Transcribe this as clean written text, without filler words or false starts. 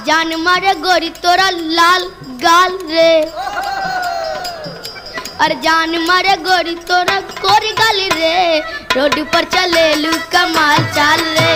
जान मारे गोरी तोरा लाल गाल रे। अरे जान मारे गोरी तोरा गोरी गाल रे। रोड पर चले लू कमाल चाल रे।